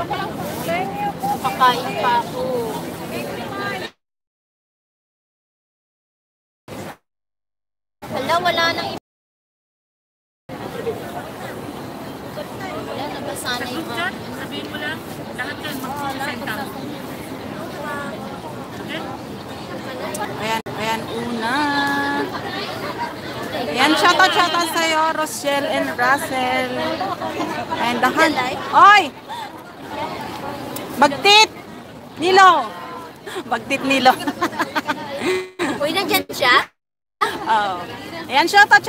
Pakain pa ako. Hala, wala nang wala na ba sana yung sabihin mo lang, lahat yan mag-senta. Ayan, una. Ayan, shoutout sa'yo, Rochelle and Russell. Ayan, dahan. Oy! Bagtit! Nilo! Bagtit Nilo. uy, nandyan siya? Oh. Ayan, shoutout.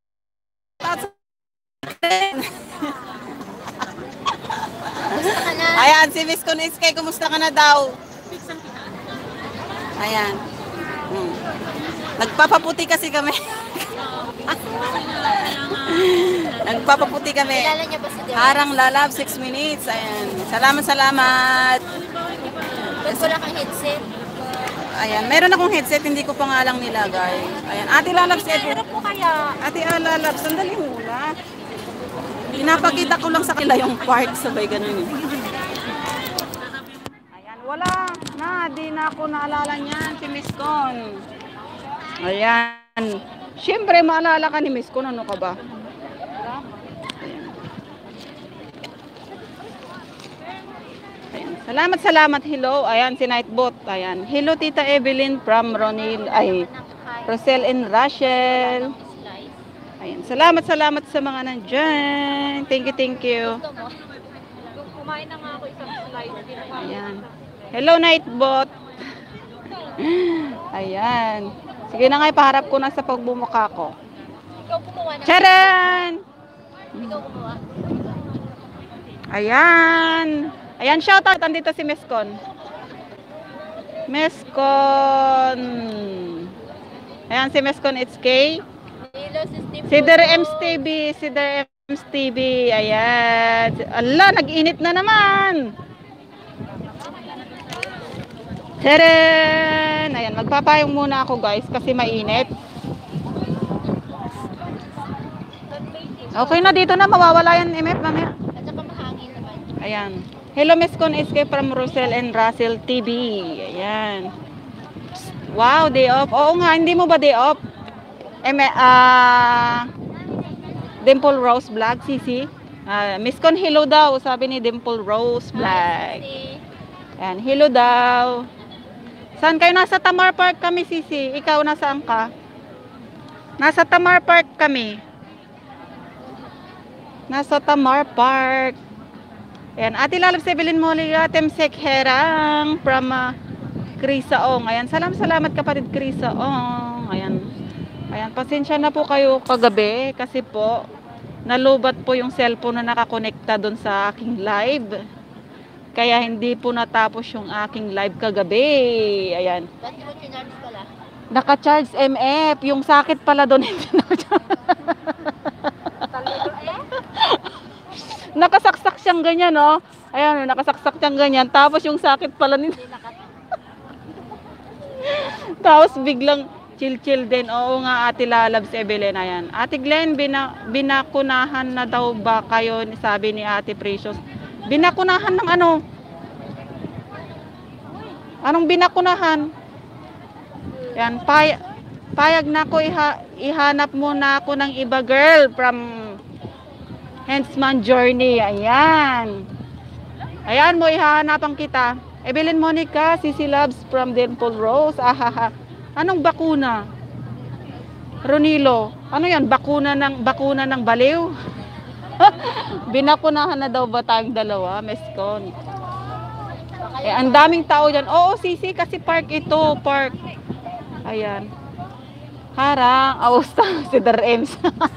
Gusto ka na? Ayan, si Miss Kuniskay, kumusta ka na daw? Ayan. Nagpapaputi kasi kami. Nagpapaputi kami. Kilala niya ba si Derek? Harang lalab, 6 minutes. Ayan. Salamat. Ba't wala kang headset? Ayan, meron akong headset, hindi ko pa nga lang nilagay. Ayan, Ate Lalab, Ano po kaya? Ate Lalab, sandali muna. Pinapakita ko lang sa kanila yung part, sabay ganun. Ayan, wala na, di na ako naalala niyan, si Miss Con. Ayan, siyempre maalala ka ni Miss Con, ano ka ba? Salamat. Hello. Ayan, si Nightbot. Ayan. Hello, Tita Evelyn from Rosel and Rachel. Ayan. Salamat sa mga nandyan. Thank you. Kumain na nga ako isang slice. Ayan. Hello, Nightbot. Ayan. Sige na nga, ipaharap ko na sa pagbumuka ko. Ikaw kumuha na. Charan! Ikaw kumuha. Ayan. Ayan, shoutout. Andito si Meskon. Ayan, si Meskon, it's K. Si Ems TV. Ayan. Ala, nag-init na naman. Tadaan! Ayan, magpapayong muna ako guys kasi mainit. Okay na, dito na. Mawawala yan, MF. Mamaya. At saka mahangin naman. Ayan. Hello, Miss Con SK from Rosel and Russell TV. Ayan. Wow, day off. Oo nga, hindi mo ba day off? Dimple Rose Vlog, CC. Miss Con, hello daw. Sabi ni Dimple Rose Vlog. Ayan, hello daw. Saan kayo? Nasa Tamar Park kami, CC. Ikaw, nasaan ka? Nasa Tamar Park kami. Nasa Tamar Park. Ayan, Ate Lalab Sevelin Moliga, Temsek Herang from Krisaong. Ayan, salamat kapatid Krisaong. Ayan, pasensya na po kayo kagabi kasi po nalubat po yung cellphone na nakakonekta doon sa aking live. Kaya hindi po natapos yung aking live kagabi. Ayan. Ba't mo chinarge pala? Naka-charge MF. Yung sakit pala doon hindi na-charge. Nakasaksak siyang ganyan, no? Ayan, nakasaksak siyang ganyan. Tapos yung sakit pala nito. Tapos biglang chill din. Oo nga, Ate Lalabs Evelyn. Ayan. Ate Glenn, binakunahan na daw ba kayo, sabi ni Ate Precious. Binakunahan ng ano? Anong binakunahan? Ayan, payag na ako, ihanap muna ako ng iba girl from Hensman Journey. Ayan. Ayan mo, ihahanapan kita. Evelyn Monica, CC Loves from Dimple Rose. Ahaha. Anong bakuna? Ronilo. Ano yan? Bakuna ng baliw? Binakunahan na daw ba tayong dalawa, Meskon? Ang daming tao dyan. Oo, CC, kasi park ito. Park. Ayan. Harang. Austa. Si Der Ems.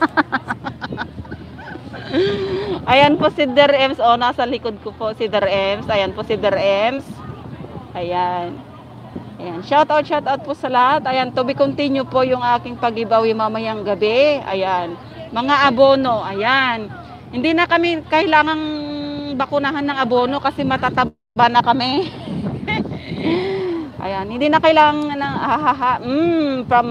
Ayan po si Der Ems. O, nasa likod ko po si Der Ems. Ayan po si Der Ems. Ayan. Ayan. Shout out po sa lahat. Ayan, to be continue po yung aking pag-ibawi mamayang gabi. Ayan. Mga abono. Ayan. Hindi na kami kailangang bakunahan ng abono kasi matataba na kami. Ayan. Hindi na kailangan ng from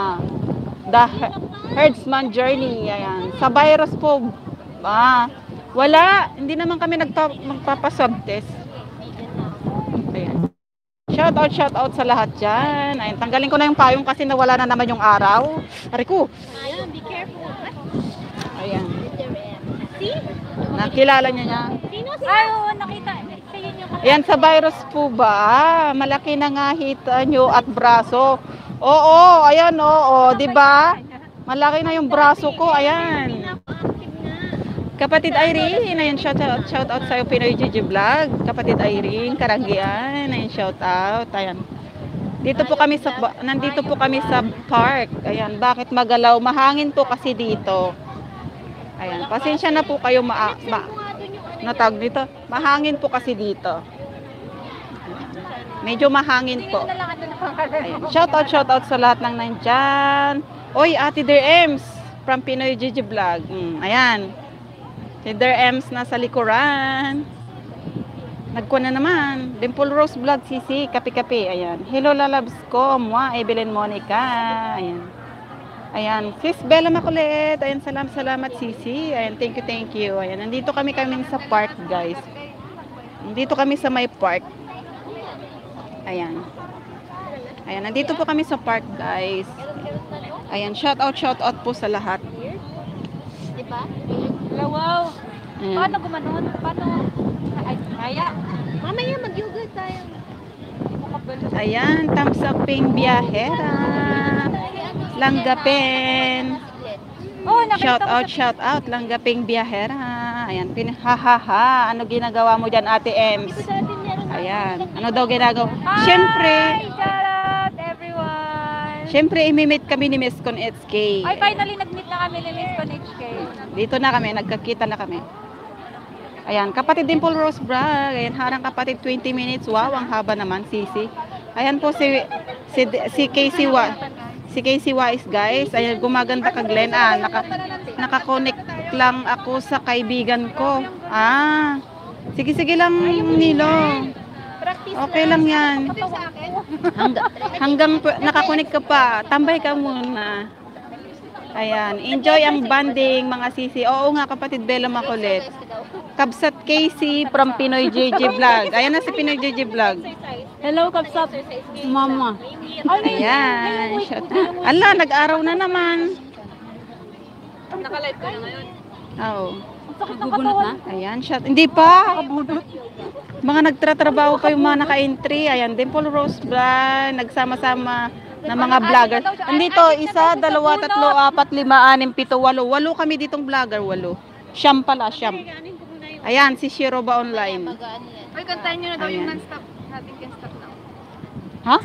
the Herdsman Journey. Ayan. Sa virus po. Wala, hindi naman kami magpapaswab test. Ayan. Shout out sa lahat dyan. Ayan, tanggalin ko na yung payong kasi nawala na naman yung araw. Ari ko. Ayan, be careful. Ayan. See? Nakilala niya. Sino siya? Ay, oo, nakita. Siya yun yung Ayan, sa virus po ba? Malaki na nga hita nyo at braso. Oo, ayan, oo, di ba? Malaki na yung braso ko, ayan. Kapatid Irene, ayan, shout out sa'yo, Pinoy Gigi Vlog. Kapatid Irene, Karanggian, ayan, shout out, ayan. Nandito po kami sa park. Ayan, bakit magalaw? Mahangin po kasi dito. Ayan, pasensya na po kayo natawag dito. Mahangin po kasi dito. Medyo mahangin po. Ayan, shout out sa lahat ng nandyan. Oy, Ate Dear Ems from Pinoy Gigi Vlog. Ayan. Si Dear Ems nasa likuran. Nagkuha na naman. Dimple Rose Vlog, Sisi, kape-kape. Ayan. Hello, lalabs ko. Mwa, Evelyn Monica. Ayan. Ayan. Sis Bella Makulit. Ayan, salamat, Sisi. Ayan, thank you. Ayan, nandito kami sa park, guys. Nandito kami sa may park. Ayan. Ayan, nandito po kami sa park, guys. Ayan, shout out po sa lahat. Diba? Wow. Ayan. Paano gumanon? Paano? Ay, kaya. Mamaya mag-yoga tayo. Ayan, thumbs up ping biyahera. Langgapin. Oh, nakita Shout out, Langgaping biyahera. Ayan, hahaha. Ano ginagawa mo dyan, Ate Ems? Ayan, ano daw ginagawa? Siyempre, shout out everyone. siyempre, imimit kami ni Miss Con HK. Ay, finally nag-meet na kami ni Miss Con HK. Dito na kami, nagkakita na kami. Ayan, kapatid Dimple Rose Brag. Ayan, harang kapatid 20 minutes. Wow, ang haba naman, Sisi. Ayan po si Casey Si Casey Wise, guys. Ayan, gumaganda ka, Glenn. Naka-connect lang ako sa kaibigan ko. Sige lang, Nilo. Okay lang yan. Hanggang nakakonek ka pa, tambay ka muna. Ayan, enjoy ang banding, mga sisi. Oo nga, kapatid Bella Makulit. Kabsat Casey from Pinoy JJ Vlog. Ayan na si Pinoy JJ Vlog. Hello, Kapsap. Mama. Ayan. Ala, nag-araw na naman. Naka-live ko na ngayon. Oo. Nagbubunot na? Ayan, shot. Hindi pa. Mga nagtratrabaho pa yung mga naka-entry. Ayan, Dimple Rose Vlog. Nagsama-sama na mga vlogger. Andito, 1, 2, 3, 4, 5, 6, 7, 8. 8 kami ditong vlogger, 8. Siyam pala, siyam. Ayan, si Shiro ba online? Ay, kantahin nyo na daw yung non-stop. Nothing can stop now. Ha?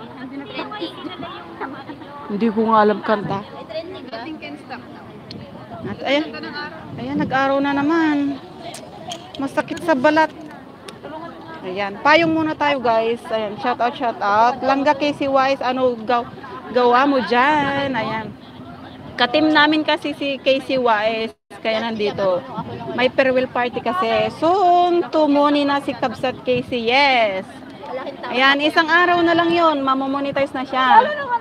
Hindi ko nga alam kanta. Nothing can stop now. At ayan, ayan, nag-araw na naman. Masakit sa balat. Ayan, payong muna tayo, guys. Ayan, shout out. Langga Casey Wise, ano gawa mo dyan? Ayan. Katim namin kasi si Casey Wise, kaya nandito. May farewell party kasi. Soon, tumuni na si Kabsat Casey, yes. Ayan, isang araw na lang yun, mamomonetize na siya.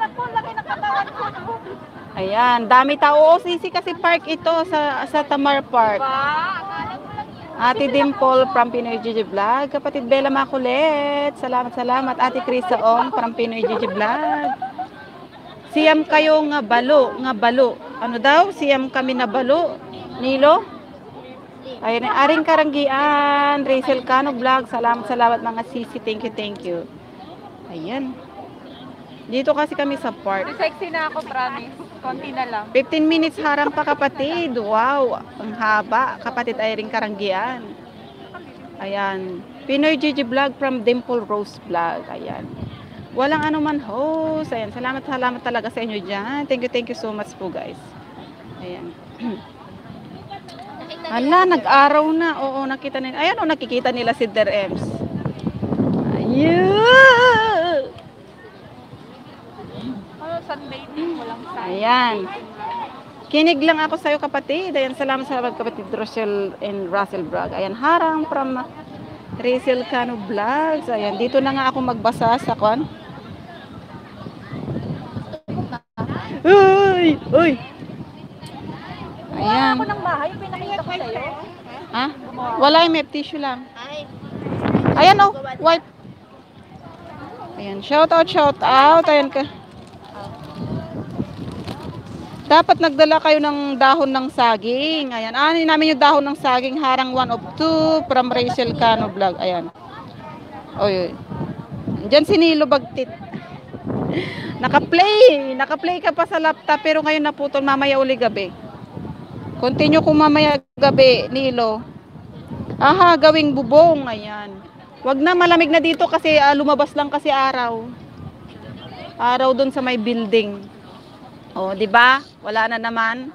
Ayan, dami tao. Oo, sisi kasi park ito sa Tamar Park. Ate Dimple from Pinoy Gigi Vlog. Kapatid Bella Makulit. Salamat. Ate Krisa Ong from Pinoy Gigi Vlog. Siyam kayo nga balo. Ano daw? Siyam kami na balo. Nilo? Ayun, Aring Karanggian. Rachel Cano Vlog. Salamat mga sisi. Thank you. Ayan. Dito kasi kami sa park. Sexy na ako, promise. Konti na lang. 15 minutes harang pa, kapatid. Wow, ang haba. Kapatid Irene Karanggian. Ayan. Pinoy Gigi Vlog from Dimple Rose Vlog. Ayan. Walang anuman host. Ayan. Salamat talaga sa inyo dyan. Thank you so much po, guys. Ayan. Hala, nag-araw na. Oo, nakita nila. Ayan, nakikita nila si Der Ems. Ayun. Sunbathing, walang sun. Ayan. Kinig lang ako sa'yo, kapatid. Ayan, salamat kapatid Rochelle and Russell Vlog. Ayan, harang from Rachel Cano Vlogs. Ayan, dito na nga ako magbasa sa kon. Uy! Ayan. Ayan. Ako ng bahay, pinakita ko sa'yo. Ha? Wala yung may tissue lang. Ay. Ayan oh, wipe. Ayan, shout out, shout out. Ayan ka. Dapat nagdala kayo ng dahon ng saging. Ayan, ani namin yung dahon ng saging, harang 1 of 2 from Rachel Cano Vlog. Ayan. Oy. Diyan si Nilo Bagtit. Naka-play ka pa sa laptop pero ngayon naputol, mamaya uli gabi. Continue kung mamaya gabi, Nilo. Aha, gawing bubong. Ayan. Wag na, malamig na dito kasi lumabas lang kasi araw. Araw doon sa may building. Oh, 'di ba? Wala na naman.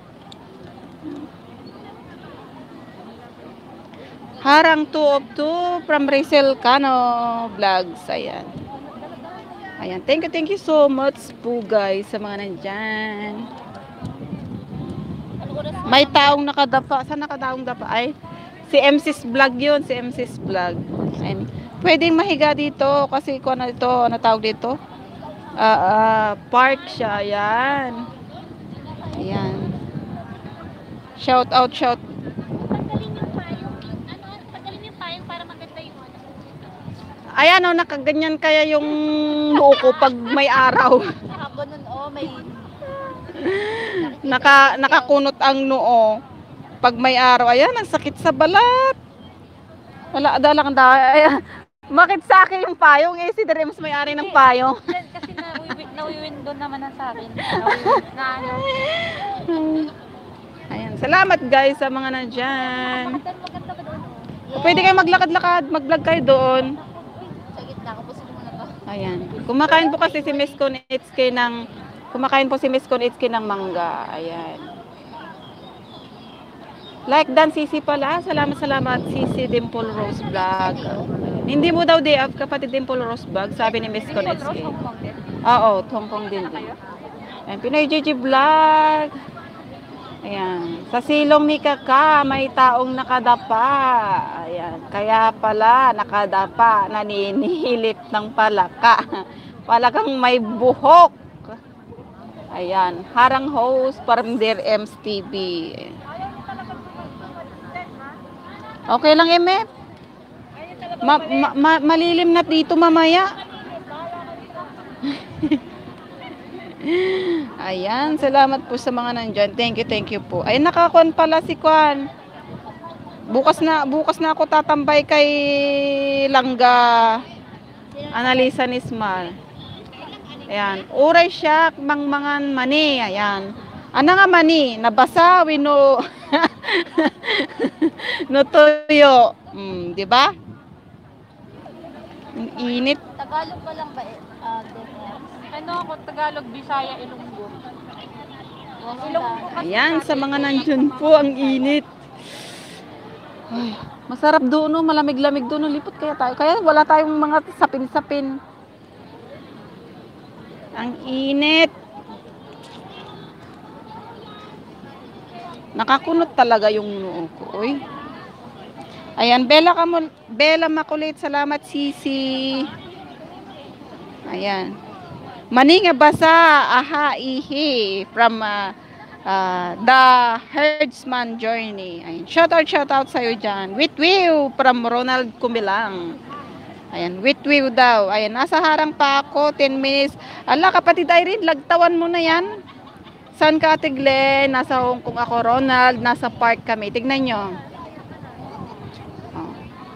Harang 2 of 2 from Rachel Cano Vlogs. Ayan. Ayan. Thank you so much po guys sa mga nandyan. May taong nakadapa. Saan nakadaong dapa? Ay, si MC's Vlog yun. Si MC's Vlog. Ayan. Pwedeng mahiga dito kasi kung ano ito, ano tawag dito? Park siya. Ayan. Ayan. Shout out, shout. Paggaling yung payong. Paggaling yung payong para maganda yung ano. Ayan o, nakaganyan kaya yung noo ko pag may araw. Nakagunon, may... Nakakunot ang noo pag may araw. Ayan, ang sakit sa balat. Wala, dalang da. Ayan. Bakit sa akin yung payong? Eh, si Dreams may-ari ng payong. Kasi nawiwin doon naman na sa akin. Na ano. Ayan, salamat guys sa mga nandyan. Maganda ba doon? Pwede kayo maglakad-lakad, mag-vlog kayo doon. Sa gitna, kapusin mo na to. Ayan. Kumakain po kasi si Miss Konitski ng mangga. Ayan. Like Dan Sisi pala. Salamat Sisi Dimple Rose Vlog. Hindi mo daw day off kapatid Dimple Rose Vlog, sabi ni Miss Konitski. Oo, Hong Kong din. Ayan, Pinoy Gigi Vlog. Ayan. Sa silong ni Kaka, may taong nakadapa. Ayan. Kaya pala, nakadapa, naninilip ng palaka. Palakang may buhok. Ayan. Harang host, from Dear Ems TV. Okay lang, Emep. Malilim na dito mamaya. Ayan, salamat po sa mga nandyan. Thank you po. Ay, nakakuan pala si Kwan. Bukas na ako tatambay kay Langga Analisa Nismal. Ayan, uray siya mangmangan mani. Ayan. Ana nga mani, nabasa wino no tuyo. Di ba? Ang init. Tagalog pa lang ba ano ako, Tagalog, Bisaya, Ilonggo. Ilonggo kasi. Ayan, sa mga nandyan po, ang init. Ay, masarap doon, no? Malamig-lamig doon, no? Lipot kaya tayo. Kaya wala tayong mga sapin-sapin. Ang init. Nakakunot talaga yung noo ko. Uy. Ayan, Bella Makulit, salamat Sisi. Ayan. Maninga basa, aha, ihi, from the Herdsman Journey. Ayan. Shout out sa'yo dyan. Witwiw, from Ronald Kumilang. Ayan, witwiw daw. Ayan, nasa harang pa ako, 10 minutes. Ala, kapatid Irene, lagtawan mo na yan. Saan ka, Ate Glenn? Nasa Hong Kong ako, Ronald. Nasa park kami. Tignan nyo. Oh.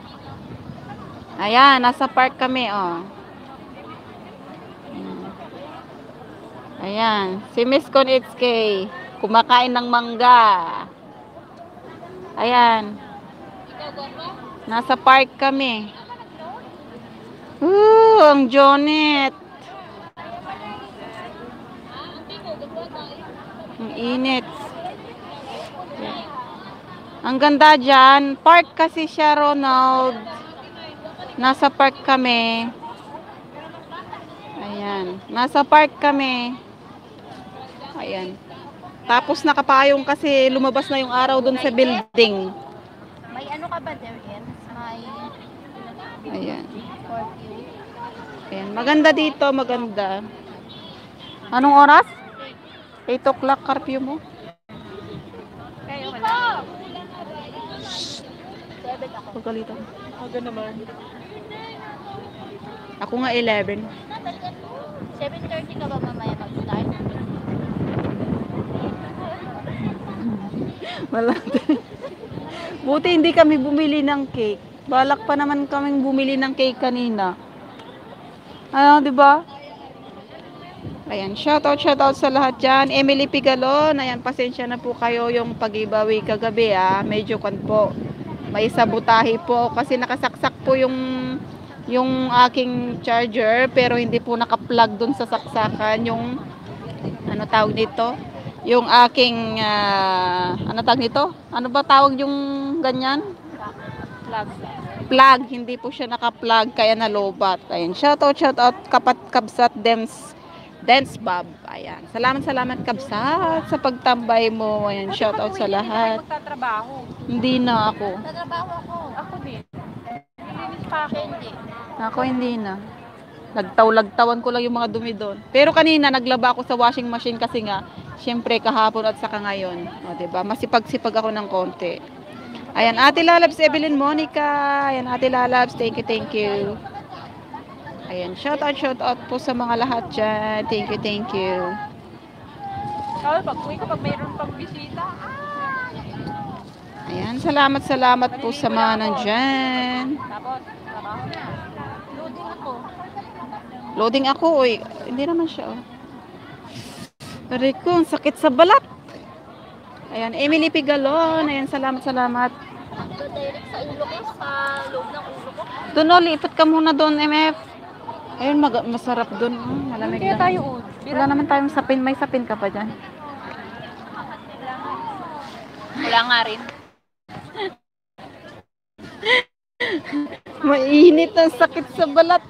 Ayan, nasa park kami, oh. Ayan, si Miss Konitski, kumakain ng mangga. Ayan. Nasa park kami. Ang Jonet. Ang init. Ang ganda dyan. Park kasi siya, Ronald. Nasa park kami. Ayan. Nasa park kami. Ayan. Tapos nakapayong kasi lumabas na yung araw doon sa building. May ano ka ba there, Ems? May... Ayan. curfew. Ayan. Maganda dito, maganda. Anong oras? 8 o'clock curfew mo? Kayo wala. Pagalitan. Aga naman. Ako nga 11. 7:30 ka ba mamaya mag-start? Wala. Buti hindi kami bumili ng cake. Balak pa naman kaming bumili ng cake kanina. Ano, 'di ba? Ayan, shoutout sa lahat dyan. Emily Pigalon, ayan, pasensya na po kayo yung pag-ibawi kagabi, medyo kan po. May sabotahe po kasi nakasaksak po yung aking charger pero hindi po naka-plug dun sa saksakan yung ano tawag dito? Yung aking ano tawag dito? Ano ba tawag yung ganyan? Plug, hindi po siya naka-plug kaya nalobat. Ayan, shoutout kabsat Dance Bob. Ayan. Salamat kabsat sa pagtambay mo. Ayan, shoutout sa lahat. Magtatrabaho. Hindi na ako. Tatrabaho ako. Ako din. Nilinis pa ako. Hindi. Ako hindi na. Lagtawan ko lang yung mga dumi doon. Pero kanina naglaba ako sa washing machine kasi nga, syempre kahapon at saka ngayon. O, diba? Masipag-sipag ako ng konti. Ayan, Ate Lalabs, Evelyn Monica. Ayan, Ate Lalabs, thank you. Ayan, shoutout po sa mga lahat dyan. Thank you. Pag uwi ko, pag mayroon pang bisita. Ayan, salamat po sa mga nandyan. Tapos, trabaho na. Loading ako. Loading ako, oy. Hindi naman siya, oh. Aray ko, ang sakit sa balat. Ayan, Emily Pigalon. Ayan, salamat. Ito direct sa ulo ko, sa loob ng ulo ko. Doon, lipat ka muna doon, MF. Ayun, masarap doon. Malamig Kaya lang. tayo, Wala naman tayong sapin. May sapin ka pa dyan. Wala nga rin. Mainit ang sakit sa balat.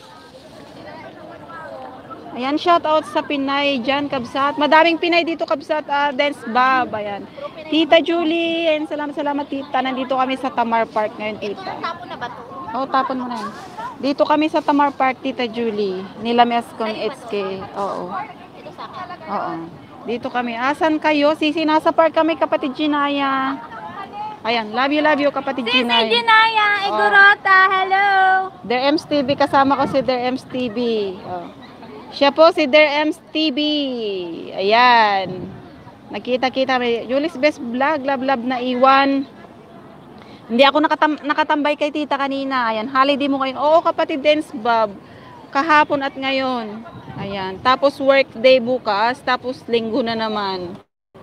Ayan, shout out sa Pinay dyan, kabsat. Madaming Pinay dito, kabsat. Dance Bob, ayan. Tita Julie, ayan, salamat tita. Nandito kami sa Tamar Park ngayon, tita. Tapon na ba ito? Oo, tapon mo na yan. Dito kami sa Tamar Park, Tita Julie. Nila Mescon HK. Oo. Ito sa akin. Oo. Dito kami. Asan kayo? Sisi, nasa park kami, kapatid Ginaya. Ayan, love you, kapatid Ginaya. Sisi Ginaya, Igorota, hello! Der Ems TV, kasama ko si Der Ems TV. Oh. Siya po si Der Ems TV. Ayan. Nakita-kita. Julie's Best Vlog, love na iwan. Hindi ako nakatambay kay tita kanina. Ayan, holiday mo ngayon. Oo, kapatid Dance Bob. Kahapon at ngayon. Ayan. Tapos work day bukas. Tapos linggo na naman.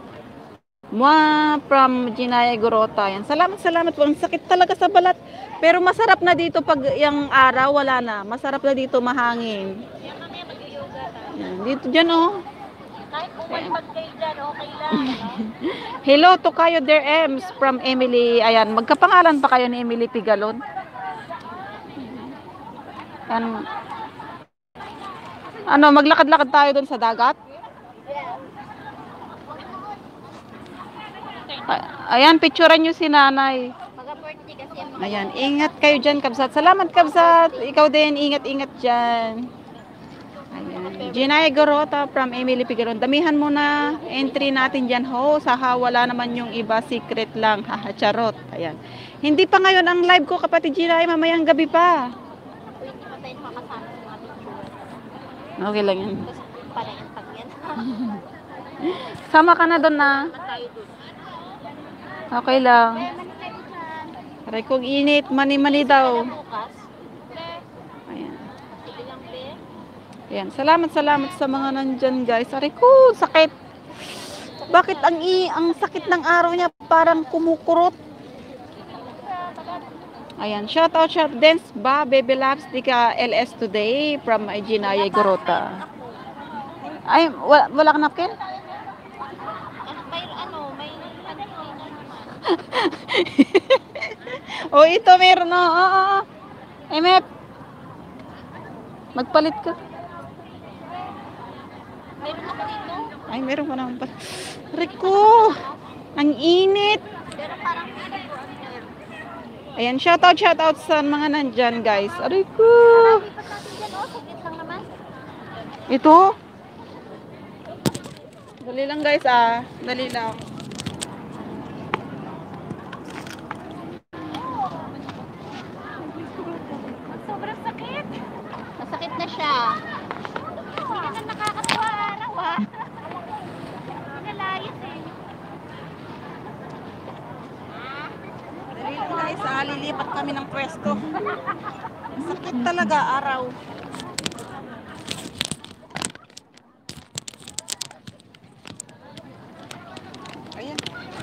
From Ginaya Gorota. Ayan. Salamat po. Ang sakit talaga sa balat. Pero masarap na dito pag yung araw, wala na. Masarap na dito, mahangin. Ayan, dito dyan, oh. Kahit umalipad kayo dyan, okay lang. Hello to kayo, Der Ems, from Emily. Ayan, magkapangalan pa kayo ni Emily Pigalon? Ayan. Ano, maglakad-lakad tayo doon sa dagat? Ayan, picturean nyo si nanay. Pag-birthday kasi yung mga... Ayan, ingat kayo dyan, kabsat. Salamat, kabsat. Ikaw din, ingat dyan. Ayan. Ginaya Gorota from Emily Pigalon. Damihan mo na entry natin dyan, ho. Saha, wala naman yung iba, secret lang. Haha, charot. Ayan. Hindi pa ngayon ang live ko, kapatid Ginaya, mamayang gabi pa. Hindi pa tayo makasama sa mga picture. Okay lang yan. Kasi pala yung tag yan. Sama ka na doon na. Tayo dun. Okay lang. Aray kong init, mani-mani daw. Bukas. Ayan. Sige lang, be. Ayan. Salamat sa mga nandyan, guys. Aray ko, sakit. Bakit ang sakit ng araw niya parang kumukurot? Ayan. Shout Dance ba, Baby Labs, di ka LS today from Ginaya Gorota. Ay, wala ka napkin? May Oh, ito meron na. MF. Magpalit ka. Meron ako dito. Ay, meron pa naman pa. Rico, ang init. Pero parang Ayan, shoutout sa mga nandyan, guys. Rico. lipat natin dyan, oh. Saglit lang naman. Ito? Dali lang, guys, Dali lang. siya. Hindi ka na nakakatuwa araw ha. Nalayas eh. Dali lang guys, lilipat kami ng pwesto. Sakit talaga araw. Ayan.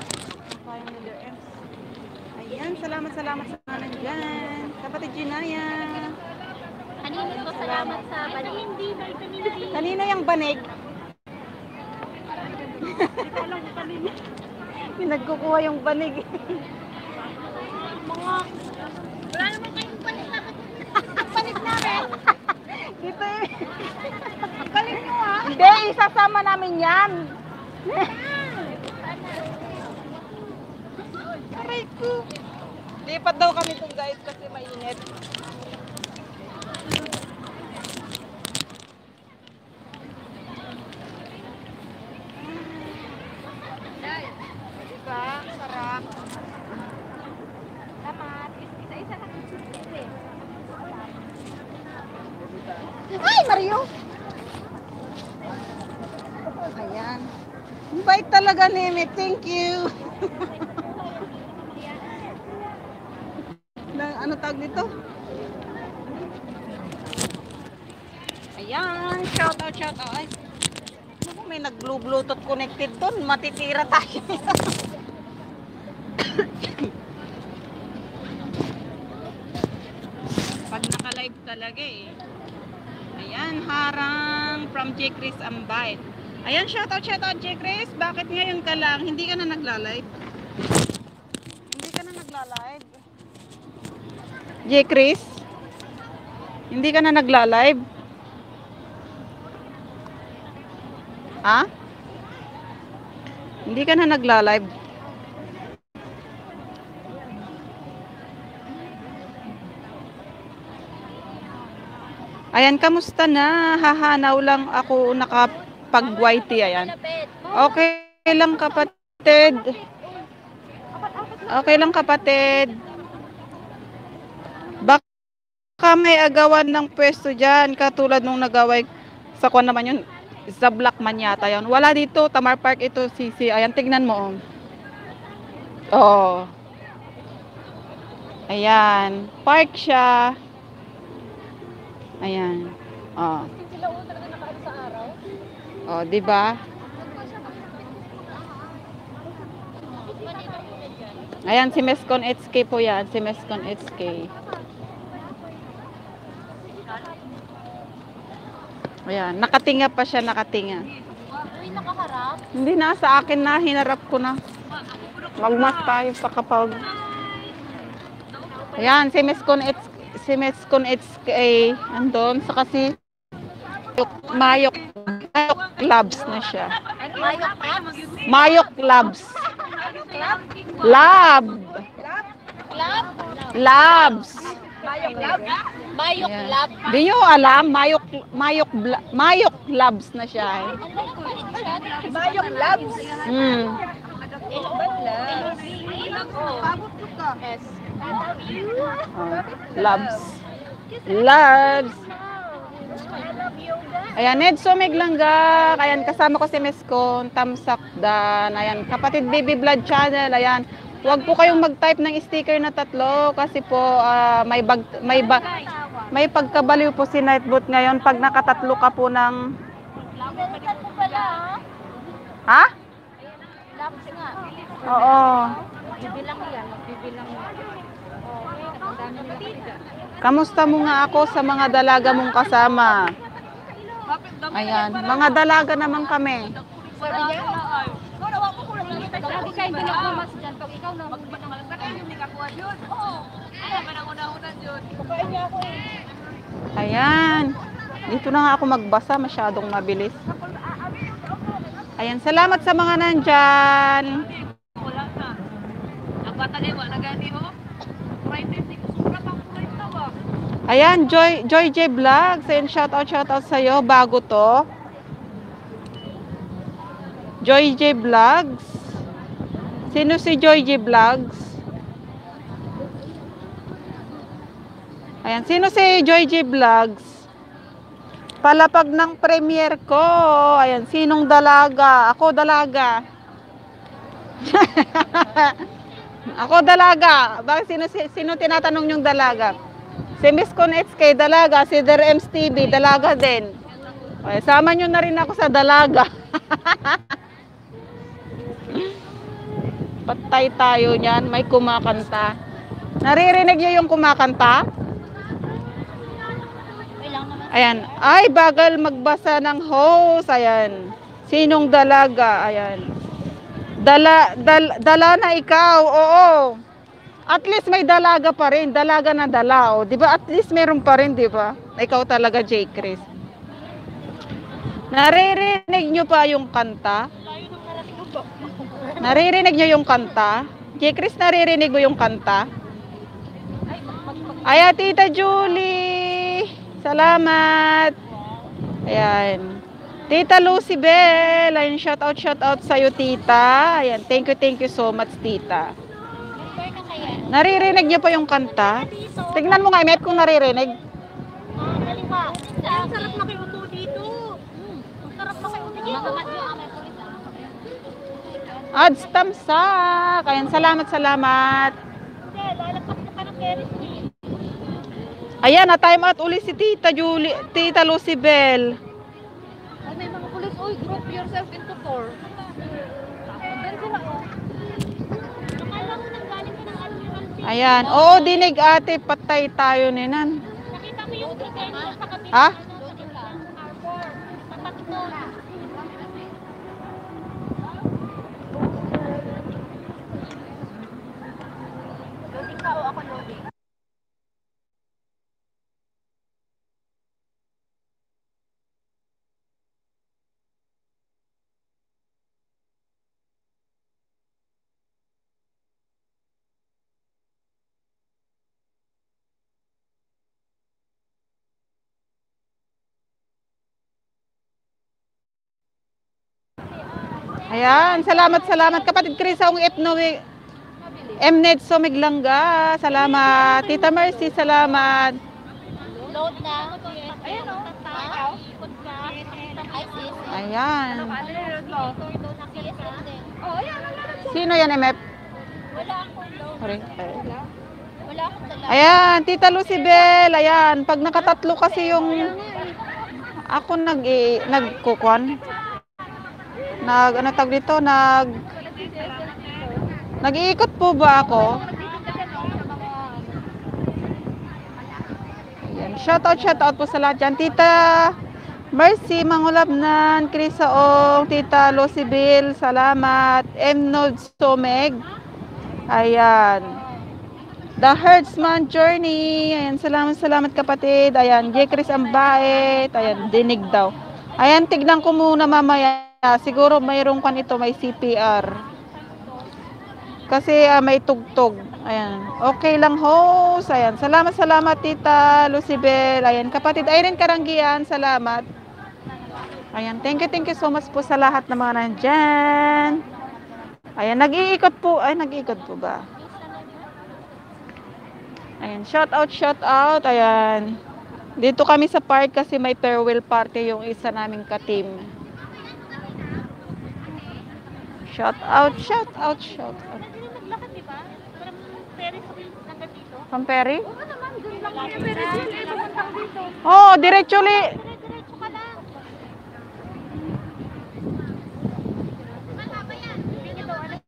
Ayan, salamat sa mga nandyan. Kapatid Ginaya. Kanino ko salamat sa banig. Kanino yung banig? Nagkukuha yung banig. Mga... Wala naman kayong banig na. Banig namin. Dito eh. Galing nyo ha. Hindi, isasama namin yan. Aray ko. Lipat daw kami dun guys kasi mainit. Diba? Sarap. Salamat. Isa-isa lang. Ay, Mario! Ayan. Bait talaga ni Emi. Thank you. Ano tawag dito? Ayan. Shout out, shout out. Ay. Naku, may nag-bluetooth connected doon. Matitira tayo. Pag naka-live talaga eh. Ayan, harang from J. Chris Ambay. Ayan, shout out J. Chris. Bakit ngayon ka lang? Hindi ka na nagla-live? Hindi ka na nagla-live? J. Chris? Hindi ka na nagla-live? Ha? Hindi ka na nagla-live? Ayan, kamusta na? Hahanaw lang ako nakapag-YT. Ayan. Okay lang kapatid. Okay lang kapatid. Baka may agawan ng pwesto dyan. Katulad nung nagaway sa kwan naman yun. Sa Blackman yata yun. Wala dito. Tamar Park ito. Sisi. Ayan, tignan mo. Oh. Ayan. Park siya. Ayan. Oh. Oh, 'di ba? Ayan si Mescon HK po 'yan, si Mescon HK. Ayan, nakatinga pa siya, nakatinga. Uy, nakaharap. Hindi na sa akin na, hinarap ko na. Magmas tayo sa kapag. Ayan, si Mescon HK andun sa kasi Mayok Labs na siya. Mayok Labs. Labs. Mayok lab. Di nyo alam, Mayok Labs na siya. Mayok labs. Labs. Ayan, Ned Sumig Langga. Ayan, kasama ko si Mescon, Tamsakdan. Ayan, kapatid Baby Blood Channel. Ayan, huwag po kayong mag-type ng sticker na 3 kasi po may pagkabaliw po si Nightbot ngayon pag nakatatlo ka po ng... Ha? Labs nga. Oo. Bibilang yan. Bibilang yan. Kamusta mo nga ako sa mga dalaga mong kasama? Ayan, mga dalaga naman kami. Lagi kayo pinagmamas dyan. Pag ikaw na magpanangalas na kayo, hindi kakuha yun. Ayan, manangunahunan yun. Pagkain niya ako eh. Ayan. Dito na nga ako magbasa, masyadong mabilis. Ayan, salamat sa mga nandyan. Wala na. Ang bata niya, wala gani ho. Friday, susurat ang kulay tawa. Ayan, Joy J Vlogs. Ayan, shout out sa'yo. Bago to. Joy J Vlogs. Sino si Joy J Vlogs? Ayan, sino si Joy J Vlogs? Palapag ng premiere ko. Ayan, sinong dalaga? Ako dalaga. Ako dalaga. Bakit sino tinatanong yung dalaga? Si Miss Con HK dalaga, si Derems TV dalaga din. Ay, sama nyo na rin ako sa dalaga. Patay tayo niyan, may kumakanta. Naririnig niyo yung kumakanta? Ayan. Ay, bagal magbasa ng host. Ayan. Sinong dalaga? Ayan. Dala na ikaw. Oo. At least may dalaga pa rin. Dalaga na dala. O, di ba? At least meron pa rin, di ba? Ikaw talaga, J. Chris. Naririnig nyo pa yung kanta? Naririnig nyo yung kanta? J. Chris, naririnig mo yung kanta? Ay, Tita Julie. Salamat. Ayan. Tita Lucibel. Ayan, shout out sa'yo, tita. Ayan, thank you so much, tita. Naririnig niyo pa yung kanta? Tignan mo nga, Met, kung naririnig. Ang sarap makiuto dito. Ang sarap makiuto dito. Ads tamsak. Ayan, salamat. Lalagpas ka ng keris niya. Ayan, na-time out uli si Tita Julie, Tita Lucibel. Ay, may mga pulis. Uy, group yourself into 4. Then sila, oh. Nakala ko nang galing ka ng Admiral P. Ayan. Oo, dinig ate, patay tayo ninan. Nakita mo yung presensya sa kabila. Ha? Harbor. Tapat mo. Loading ka o ako loading? Ayan, salamat. Kapatid Chris, ang Mnet Sumiglangga. Salamat. Tita Mercy, salamat. Load na. Ayan o. Ikot ka. Ay, sis. Ayan. Oh, ayan. Sino yan, MF? Wala akong load. Sorry. Wala akong dala. Ayan, Tita Lucibel. Ayan, pag nakatatlo kasi yung ako nagkukuan. Ano tag dito? Nag-iikot po ba ako? Ayan, shout out po sa lahat dyan. Tita Mercy Mangulabnan, Chris Saong, Tita Lucibel, salamat. Nod Someg. Ayan. The Hertzman Journey. Ayan, salamat kapatid. Ayan, J. Chris Ambait. Ayan, dinig daw. Ayan, tignan ko muna mamaya. Siguro mayroong kan ito, may CPR. Kasi may tugtog. Ayan. Okay lang, host. Ayan, salamat Tita Lucibel. Ayan, kapatid Irene Karanggian, salamat. Ayan, thank you so much po sa lahat ng mga nandyan. Ayan, nag-iikot po. Ay, nag-iikot po ba? Ayan, shout out. Ayan. Dito kami sa park kasi may farewell party yung isa naming ka-team. Shout out. Naglakad, di ba? Parang ferry sa hanggang dito. From Perry? Oo naman, dun lang yung ferry dito. Puntang dito. Oh, diretso li. Diretso ka lang. Mahaba yan. Sige daw, ano?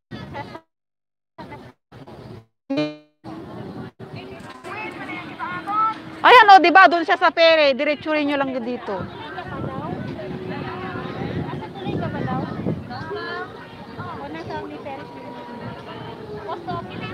Ayan, di ba? Doon siya sa Perry. Diretso rin nyo lang dito. Nasa tuloy ka ba daw? O nasa may ferry. Post office.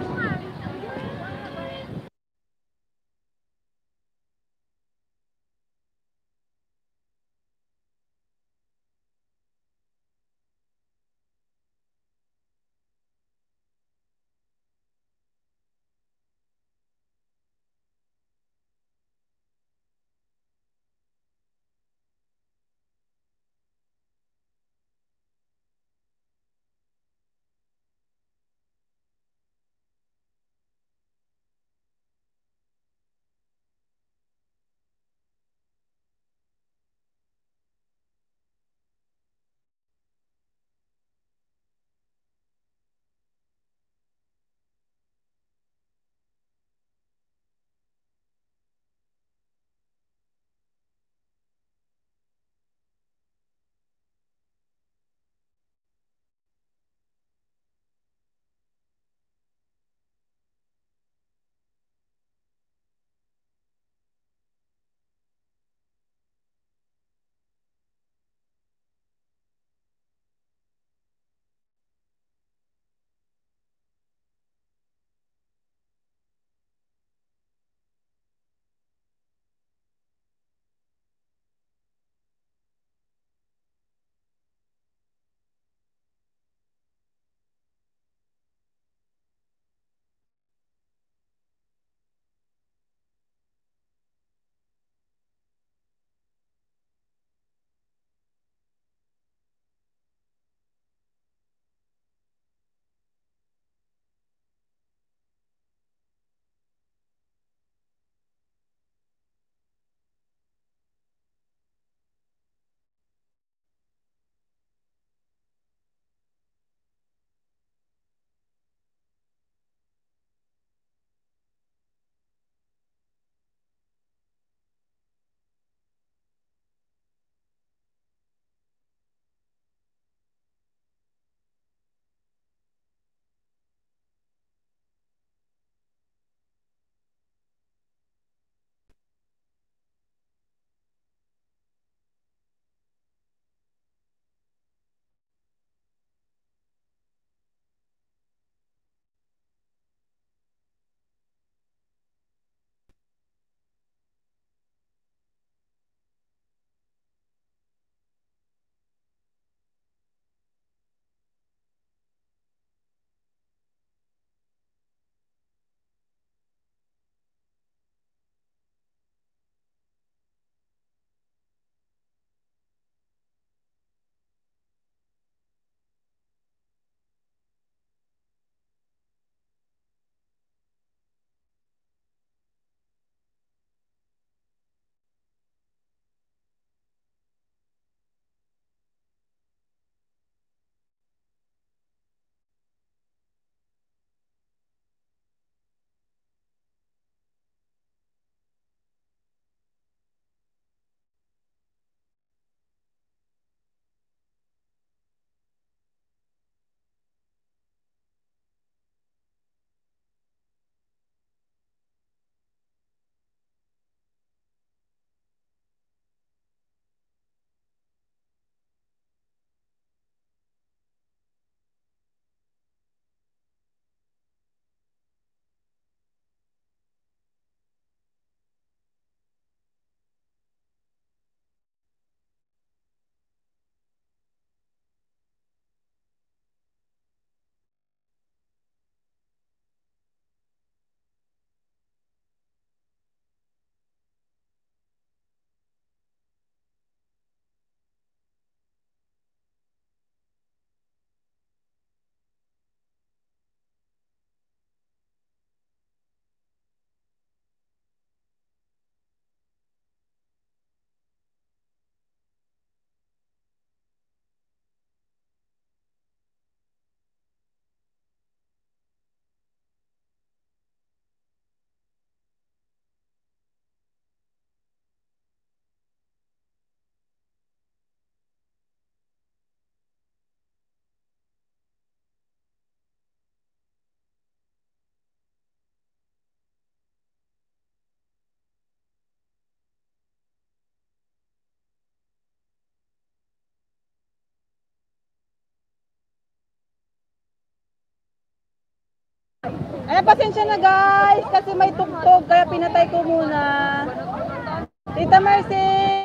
Ay, pasensya na guys, kasi may tugtog, kaya pinatay ko muna. Tita Mercy!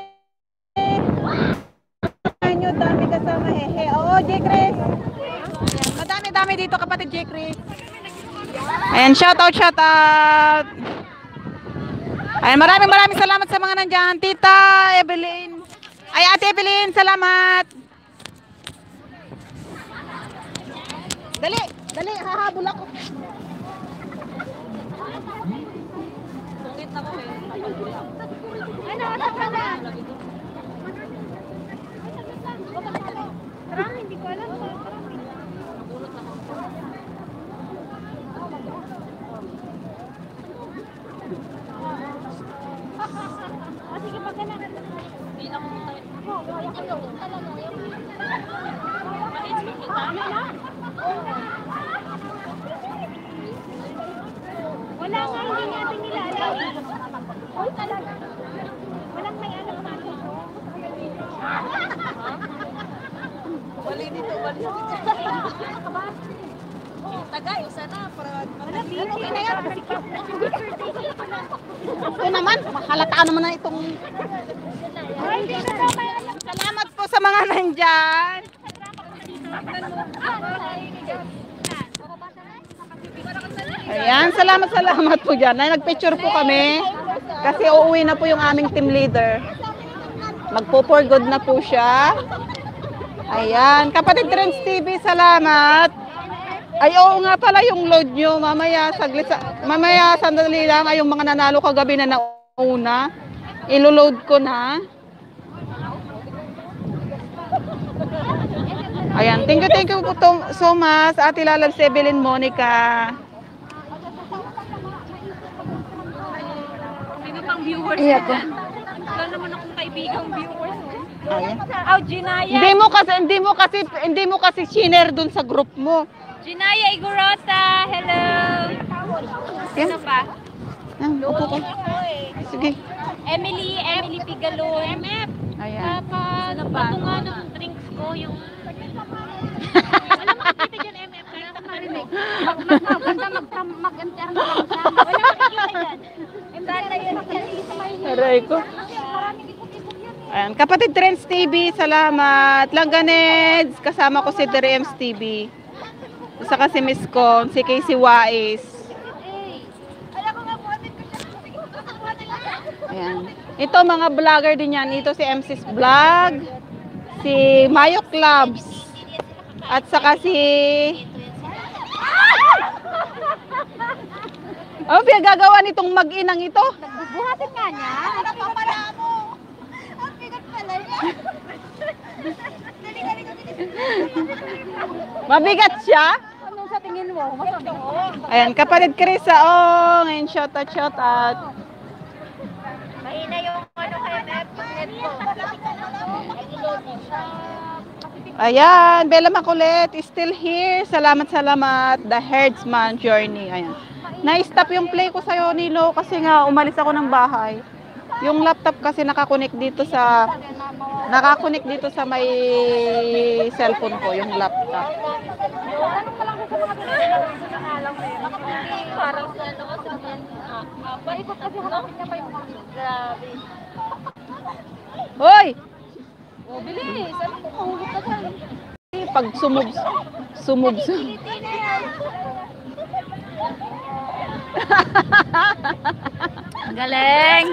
Nyo, dami kasama hehe. Oo, J. Chris. Madami-dami dito, kapatid J. Chris. Ayan, shout out, shout out. Ayan, maraming salamat sa mga nandyan. Tita Evelyn. Ay, Ate Evelyn, salamat. Dali, hahabol ako. Ay, nakasaka na. Parang hindi ko alam. Sige, pag na. Hindi lang mo tayo. Wala nga, hindi natin nila alam. Uy, talaga. Walang may alam natin. Wali dito, wali dito. Tagay, isa na. Ito naman, mahalataan naman na itong... Salamat po sa mga nandyan. Ayan, salamat po dyan. Nagpicture po kami kasi uuwi na po yung aming team leader. Magpo-for good na po siya. Ayan, kapatid Trends TV, salamat. Ay, oo nga pala yung load nyo. Mamaya sandali lang ay yung mga nanalo kagabi na nauna. Ilo-load ko na. Ayan, thank you po so much, Ate Lalab, Evelyn, Monica. Sino pang viewers Iya na ko. dyan? Wala naman akong kaibigang viewers. Ayan. Oh, Jinaya. Hindi mo kasi share dun sa group mo. Jinaya Igorosa, hello. Sino pa? Upo ko. Sige. Emily Pigalon. MF. Ayan. Sino pa? Ito nga ng drinks ko, yung... Wala makikita dyan, MF. Kaya ka marinig. Maganda mag-enter na lang sa... Wala makikita dyan. Data yun. Aray ko. Ayan. Kapatid Trends TV, salamat. Langganeds, kasama ko si Dreams TV. Isa kasi Miss Con, si Casey Wais. Ayan. Ito mga vlogger din yan. Ito si MC's Vlog, si Mayo Clubs, at saka si... Oh, pinagagawa nitong mag-inang ito. Nagbubuhatin nga niya. Napapala mo. Ang bigat pala niya. Mabigat siya. Anong sa tingin mo? Masabi mo? Ayan, kapatid Chris, oh, ngayon shout out. Mahina yung ano kaya net ko. Ayan, Bella Makulit is still here. Salamat. The Herdsman Journey. Ayan. Na-stop yung play ko sa'yo, Nilo, kasi nga umalis ako ng bahay. Yung laptop kasi nakakunik dito sa may cellphone ko, yung laptop. Parang sa ano kasi paikot kasi hanapin niya pa yung mga grabe. Hoy! O, bilis! Ano ko mahulog ka dyan? Pag sumub. Galing!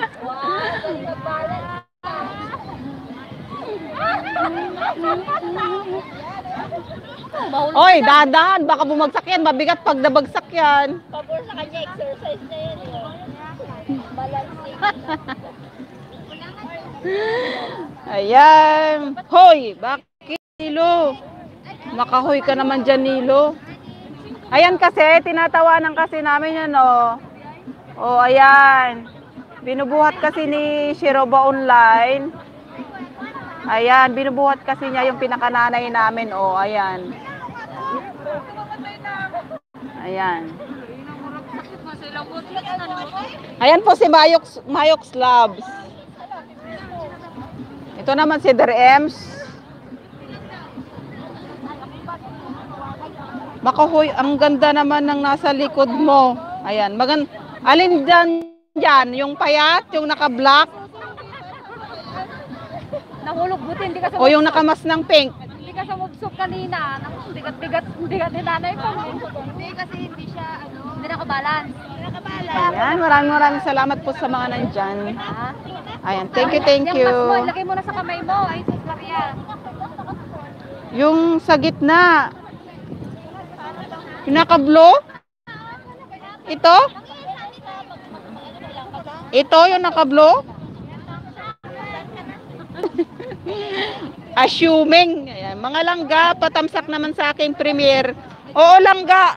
Oy, dahan, baka bumagsak yan. Mabigat pag nabagsak yan. Pabor sa kanya, exercise na yan. Balancing. Ayan. Hoy, bakit, Nilo? Makahoy ka naman dyan, Nilo. Ayan kasi, tinatawanan kasi namin yan, oh. Oh, ayan. Binubuhat kasi ni Shiroba online. Ayan, binubuhat kasi niya yung pinakananay namin, oh, ayan. Ayan. Ayan po si Mayox Labs. Ito naman si Dreams. Makahoy, ang ganda naman ng nasa likod mo. Ayan, alin dyan, yung payat, yung naka-black, Nahulog buti, hindi ka o yung nakamas ng pink. Hindi ka sumubsob kanina. Bigat ni nanay ko. Hindi kasi hindi siya, hindi nakabalance. Ayan, maraming salamat po sa mga nandyan. Ayan, thank you. Yung mas mo, ilagay mo na sa kamay mo. Ay, sus Maria. Yung sa gitna, yung naka-blue, ito, yung naka-blue. Assuming, ayan, mga langga, patamsak naman sa aking premiere. Oo, langga.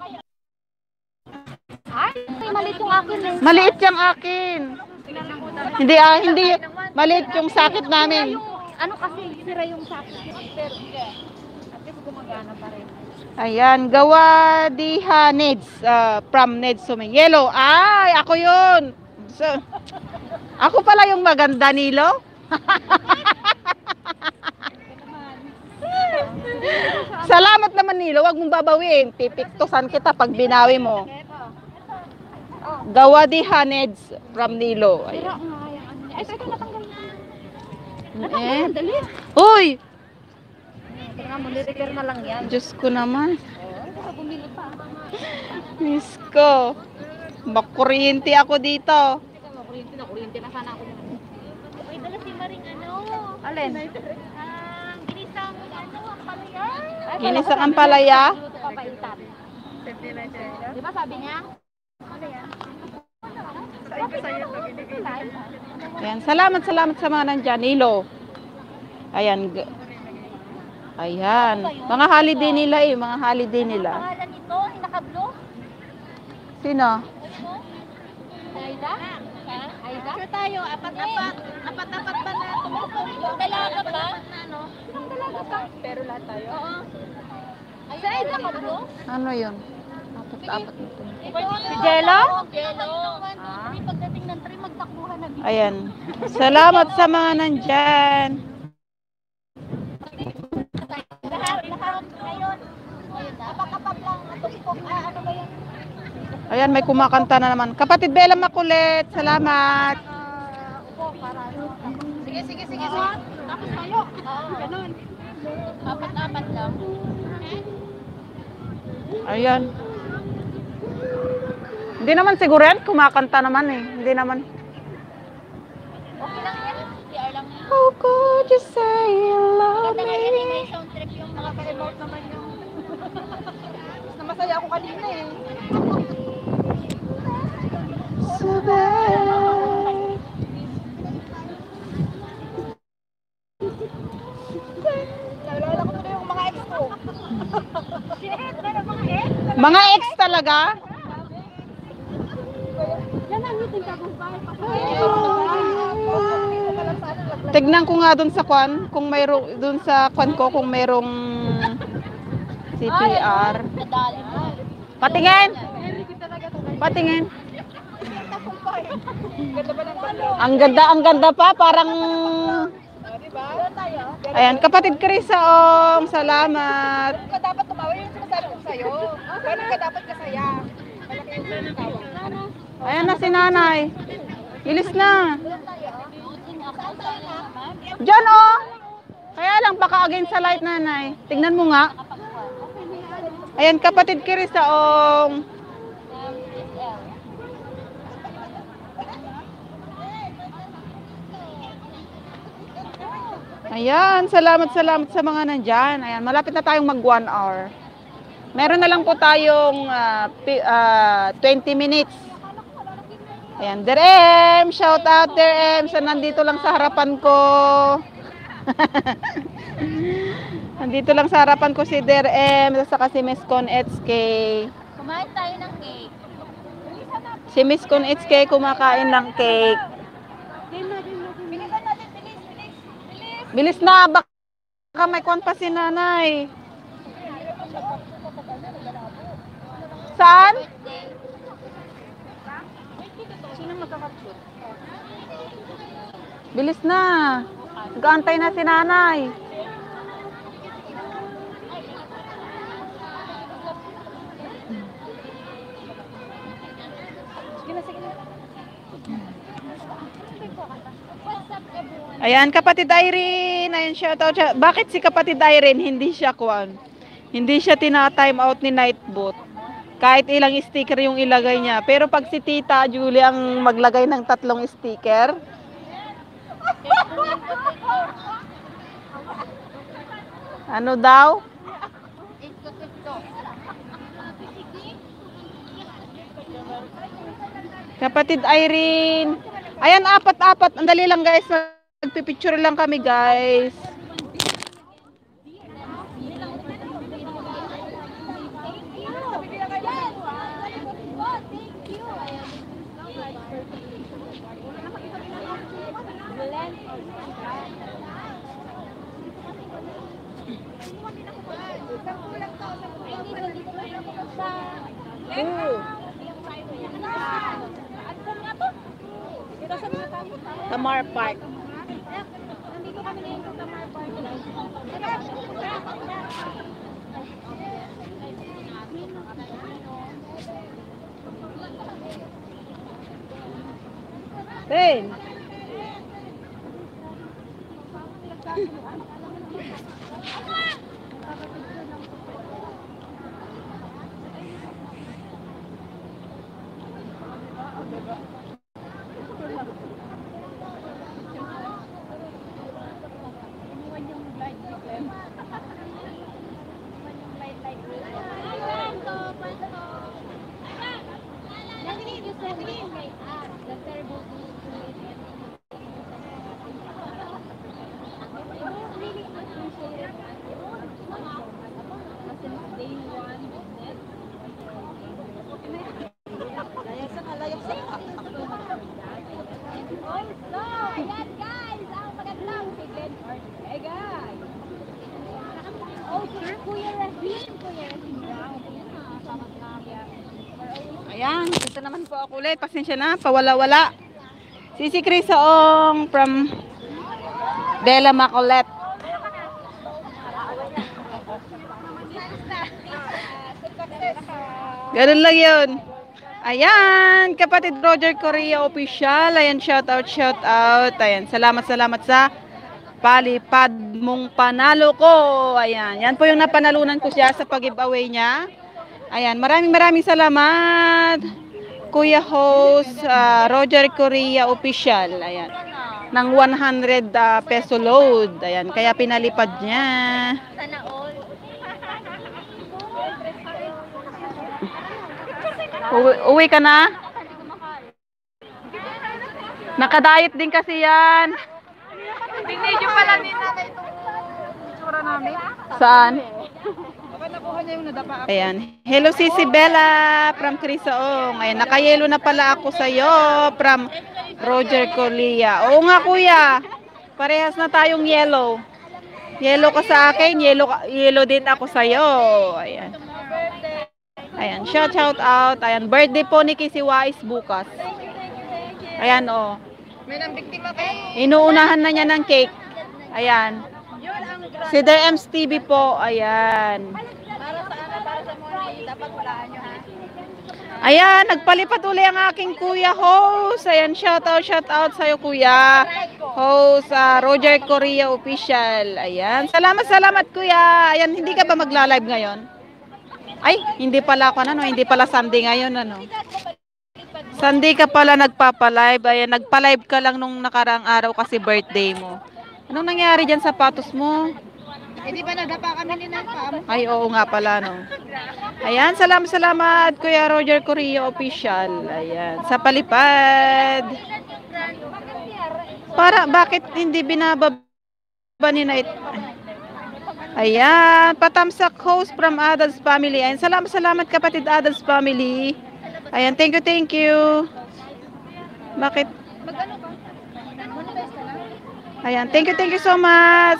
Ay, maliit yung akin eh. Maliit yung akin. Hindi, maliit yung sakit namin. Ano kasi, sira yung sakit. Pero, at least gumagana pa rin. Ayan, Gawadiha Neds, from Neds Sumingelo. Ay, ako yun. So, ako pala yung maganda, Nilo. Salamat naman, Nilo. Huwag mong babawiin. Pipiktusan kita pag binawi mo. Gawadiha Neds from Nilo. Ayan. Ay, ito natanggal. Eh. Uy! Tingnan mo, repair na lang yan. Diyos ko naman. Bumili pa. Miss ko. Makuryente ako dito. Kuryente na sana ako. Uy, dala si Maring Alin? Ginisang ampalaya. Ginisang ampalaya? Di ba sabi niya? Ayan, salamat sa mga nandyan. Nilo. Ayan. Ayan. Mga holiday nila mga holiday nila. Pangalan nito, naka-blue? Sino? Aida? Aida? Sure tayo, apat-apat ba na tumutong? Yung dalaga ba? Yung dalaga ba? Pero lahat tayo? Oo. Sa Aida ka blue? Ano yun? Apat-apat nito. Si Jello? Jello. Pagdating ng 3, magtakbuhan na. Ayan. Salamat sa mga nandyan. Lahat ngayon. Kapag lang, ano ba yan? Ayan, may kumakanta na naman. Kapatid Bella Makulit, salamat. Upo, para Sige. Tapos tayo. Ganun. Apat-apat lang. Ayan. Hindi naman siguro yan, kumakanta naman eh. Hindi naman. Okay lang yan. CR lang yan. How could you say you love Ganda nga yan eh. me? May soundtrack yung mga ka-remote naman yung... Namasaya ako kanina eh. So bad. Nalala ko na yung mga ex ko. Shit, meron mga ex? Mga ex talaga? Yan ang meeting ka kung bakit pa. Tignan ko nga dun sa kwan, kung mayroong dun sa kwan ko kung mayroong CPR. Nadali mo. Patingin. Patingin. Ang ganda pa, parang ayan, kapatid Krisa Ong, salamat. Ka dapat tumawa yung sinasabi ko sa'yo. Ganun ka dapat kasaya. Malaki yung tawa. Ayan na si nanay. Bilis na. Diyan oh. Kaya lang, baka against sa light nanay. Tignan mo nga. Ayan, kapatid Krisa Ong. Ayan, salamat sa mga nandyan. Ayan, malapit na tayong mag 1 hour. Meron na lang po tayong 20 minutes. Ayan, Derem! Shout out, Derem! Sa nandito lang sa harapan ko. Nandito lang sa harapan ko si Derem. Saka si Miss Con HK. Kumain tayo ng cake. Si Miss Con HK kumakain ng cake. Bilisan natin, bilis. Bilis na, baka may kwan pa si nanay. Saan? Sino magkakapshoot? Bilis na. Gantay na si nanay. Ayan, kapatid Irene. Ayan, shoutout siya. Bakit si kapatid Irene hindi siya kuwan? Hindi siya tina-time out ni Nightbot. Kahit ilang sticker yung ilagay niya. Pero pag si Tita Julie ang maglagay ng 3 sticker, ano daw? Kapatid Irene. Ayan, apat-apat. Ang dali lang guys. Magpipicture lang kami guys. Tamar Park. Nandito kami ngayon sa Tamar Park. Ten. Ayan guys, ang magandang si Glenn Ortega. Oh, sir, Kuya Rahim. Kuya Rahim Brown. Ayan, dito naman po ako ulit. Pasensya na, pawala-wala. Si Chris Saong from Bella Macolet. Ganun lang yun. Ayan, kapatid Roger Correa official. Ayan, shout out, shout out. Ayan, salamat sa palipad mong panalo ko. Ayan, yan po yung napanalunan ko siya sa pag-giveaway niya. Ayan, maraming salamat. Kuya host, Roger Correa official. Ayan, ng 100 peso load. Ayan, kaya pinalipad niya. Sana all. Uwi ka na? Nakadiet din kasi yan. Binidyo pala ni nanay itong tsura namin. Saan? Baka nakuha niya yung nadapa. Ayan. Hello Sisi Bella from Crisaong. Ayan, nakayelo na pala ako sa'yo from Roger Correa. Oo nga kuya. Parehas na tayong yellow. Yellow ka sa akin, yellow din ako sa'yo. Ayan. Ayan, shout out. Ayan, birthday po ni Kisi Wais bukas. Ayan, oh. May nang biktima kayo. Inuunahan na niya ng cake. Ayan. Si DM's TV po. Ayan. Para sa money, dapat walaan nyo ha. Ayan, nagpalipat uli ang aking kuya host. Ayan, shout out sa'yo kuya. Host, Roger Correa official. Ayan, salamat kuya. Ayan, hindi ka ba magla-live ngayon? Ay, hindi pala ako hindi pala Sunday ngayon Sunday ka pala nagpapa-live. Ayan, nagpa-live ka lang nung nakaraang araw kasi birthday mo. Anong nangyari dyan sa sapatos mo? Eh di ba nadapa kami ni Nagpam? Ay, oo nga pala no. Ayan, salamat Kuya Roger Correa official. Ayan, sa palipad. Bakit hindi binababa ni Night? Ayan, patamsak host from Adams family. Ayan, salamat kapatid Adams family. Ayan, thank you. Bakit? Mag-ano ka? Monetize ka lang? Ayan, thank you so much.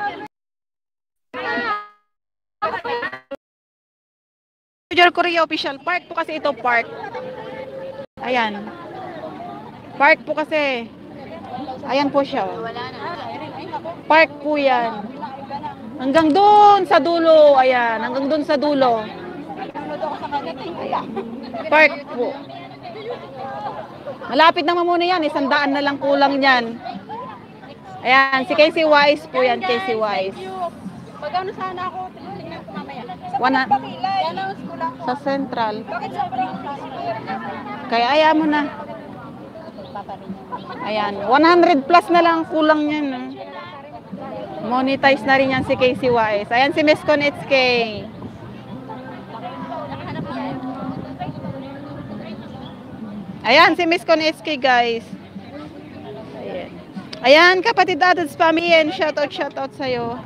Roger Correa official. Park po kasi ito, park. Ayan. Park po kasi. Ayan po siya. Park po yan. Hanggang doon sa dulo. Ayan, hanggang doon sa dulo. Park po. Malapit naman muna yan. 100 na lang kulang yan. Ayan, si Casey Wise po yan. Casey Wise. Pag-ano sana ako, tingnan ko mamaya. Sa Central. Bakit sobrang Kaya ayaw mo na. Ayan, 100 plus na lang kulang yan. Monetize na rin yan si Casey Wise. Ayan si Miss Con HK. Ayan si Miss Con HK, guys. Ayan. Ayan, kapatid Adods family, and shoutout sa'yo.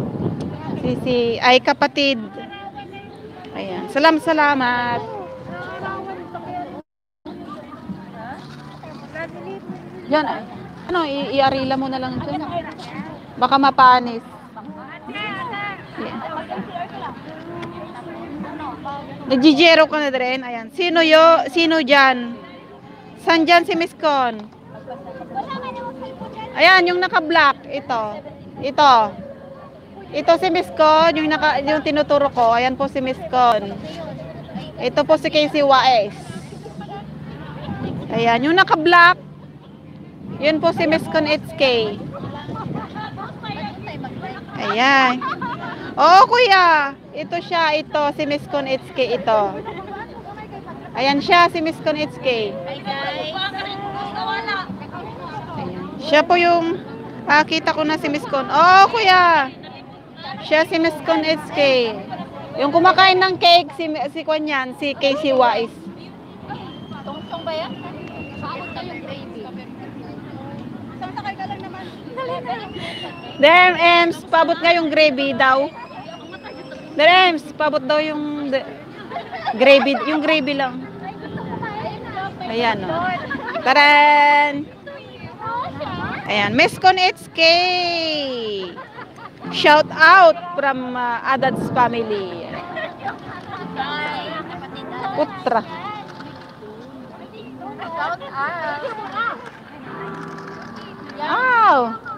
Ay kapatid. Ayan, salamat. Yan, ano, i-arila mo na lang dyan. Baka mapanis. Yeah. Nag-jero ka na rin. Ayan. Sino dyan? San dyan si Miss Con? Ayan, yung naka-black. Ito si Miss Con, yung tinuturo ko. Ayan po si Miss Con. Ito po si Casey Wise. Ayan, yung naka-black. Yun po si Miss Con HK. Ayan. Oo, kuya. Ito siya, si Miss Con HK, ito. Ayan siya, si Miss Con HK. Ayan. Siya po yung, kita ko na si Miss Con. Oo, kuya. Siya si Miss Con HK. Yung kumakain ng cake, si Kwan yan, si Casey Wise. Tungsong ba yan? Bakit kayong gravy? Isang sakay ka lang naman. Damn, Ems, pabot nga yung gravy daw. Damn, Ems, pabot daw yung gravy lang. Ayan, o. Taran! Ayan, Miss Con HK. Shout out from Adads family. Putra. Wow!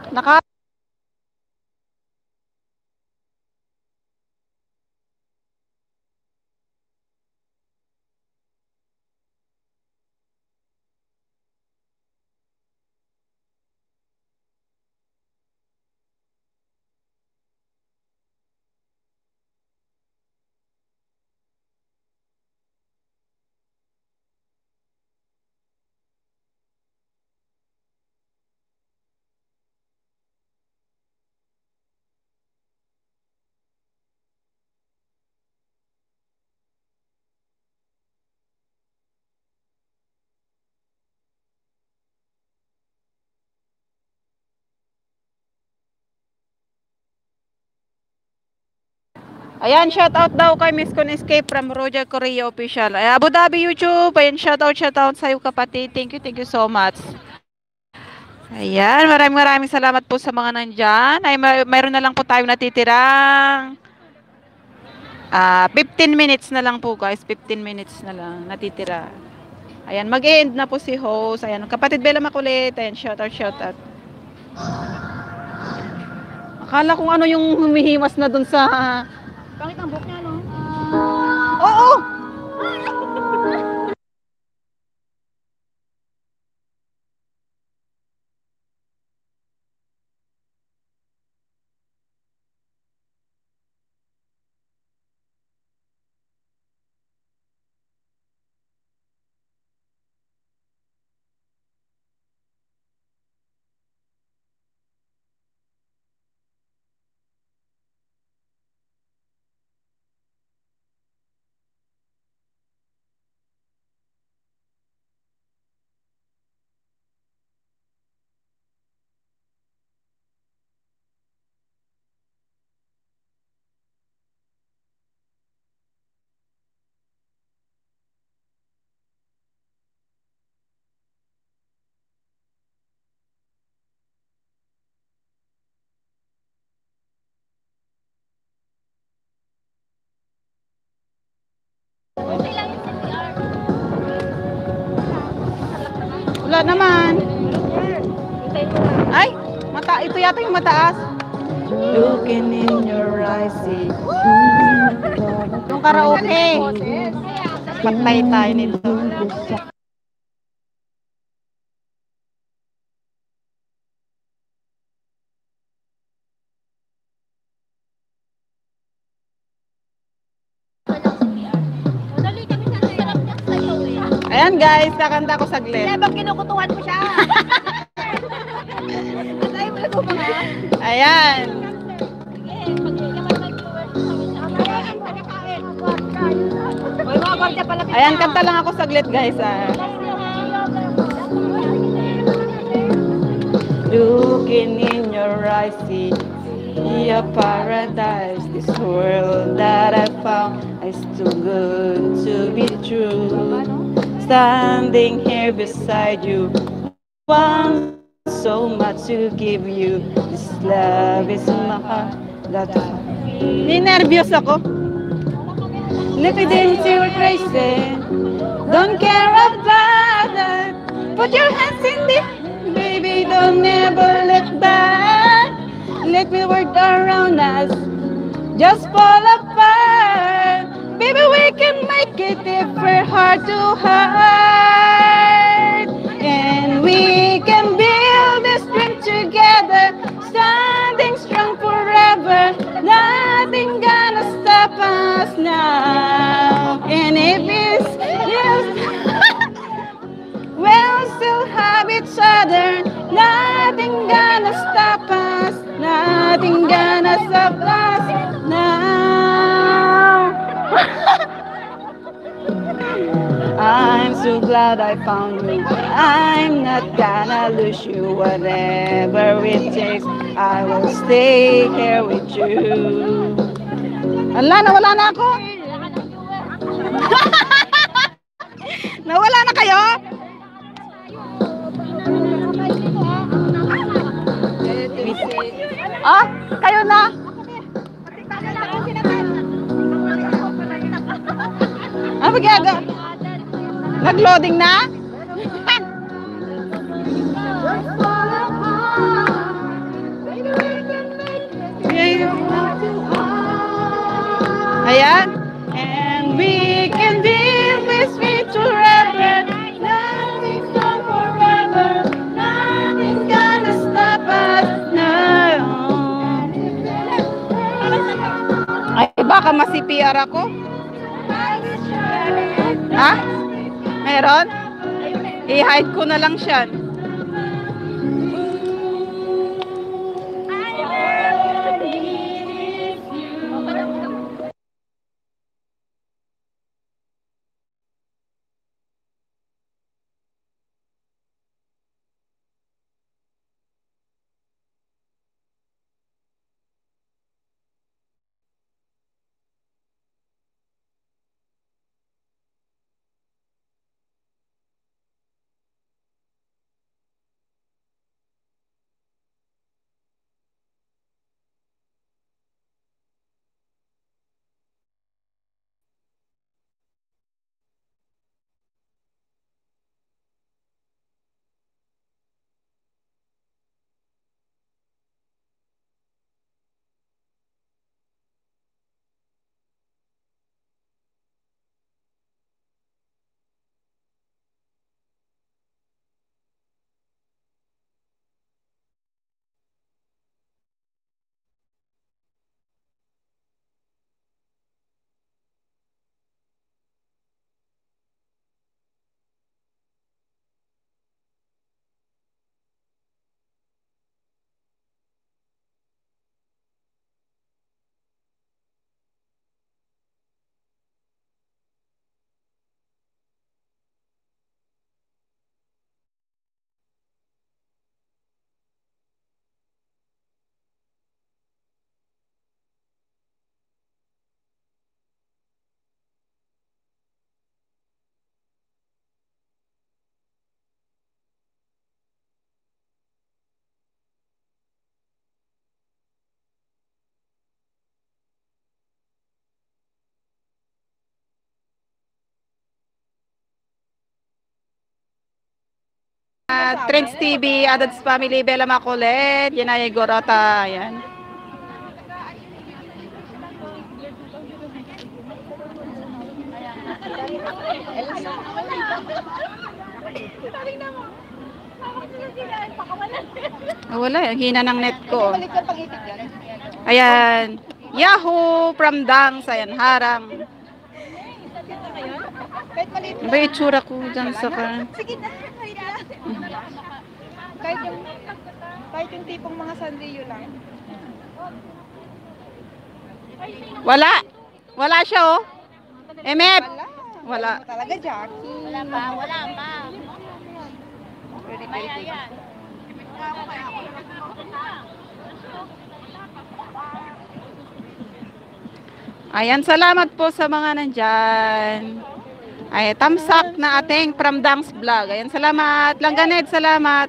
Ayan, shoutout daw kay Miss Con Escape from Roger Korea Official. Ay, Abu Dhabi YouTube. Ayan, shoutout sa'yo kapatid. Thank you so much. Ayan, maraming salamat po sa mga nandyan. Ay, mayroon na lang po tayong natitirang 15 minutes na lang po, guys. 15 minutes na lang natitira. Ayan, mag-end na po si host. Ayan, kapatid Bella Makulit. Ayan, shoutout. Akala kung ano yung humihimas na dun sa... Pangit ang buhok niya, no? Oo! Wala naman. Ay, ito yata yung mataas. Looking in your eyes. Yung karaoke. Patay tayo nito. Ayan guys, kakanta ko saglit. Kaya bang kinukutuhan mo siya? Tayo mo na ito mga. Ayan. Ayan, kanta lang ako saglit guys. Looking in your eyes, see a paradise. This world that I found is too good to be true. Standing here beside you, want so much to give you. This love is my heart. Ninervyos ako. Let me dance you crazy. Don't care about that. Put your hands in the baby, don't never look back. Let me work around us. Just fall apart. Baby, we can make it if we're heart to heart. And we can build this dream together. Standing strong forever. Nothing gonna stop us now. And if it's just we'll still have each other. Nothing gonna stop us. Nothing gonna stop us now. I'm so glad I found you. I'm not gonna lose you. Whatever it takes, I will stay here with you. Ala, nawala na ako. Nawala na kayo? Ah, kayo na. Ano ba gaga? Nag-loading na? Ayan. And we can be with me forever. Nothing's gone forever. Nothing's gonna stop us now. Ay, baka ma-CPR ako. Ha? Meron? I-hide ko na lang siya. Trends TV, Adams Family, Bella Macolet, Yanay Gorota, ayan. Wala, hina ng net ko. Ayan. Yahoo! From Dang, ayan, harang. Ano ba yung itsura ko dyan sa kan? Sige na. Kahit yung tipong mga sandiyo lang. Wala. Wala siya, oh. Emet. Wala. Talaga, Jackie. Wala pa, wala pa. Very Maya good. yan. Ayan, salamat po sa mga nandyan. Ay, tamsak na ating from Dang's Vlog. Ayan, salamat. Langganed, salamat.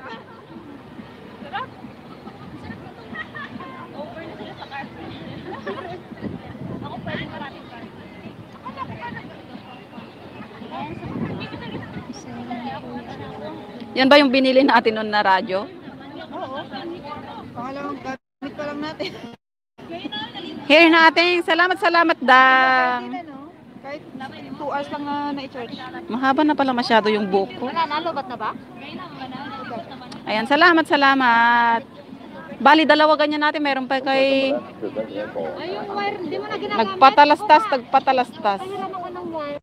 Yan ba yung binili natin noon na radyo? Oo. Pangalawang gamit pa lang natin. Here natin. Salamat, salamat, Dang. Ano? Kahit 2 hours lang na-charge. Mahaba na pala masyado yung buhok ko. Wala, nalobat na ba? Ayan, salamat, salamat. Bali, dalawa ganyan natin. Meron pa kay Ay, yung wire, hindi mo na ginagamit. nagpatalastas, nagpatalastas. Pahiram ako ng wire.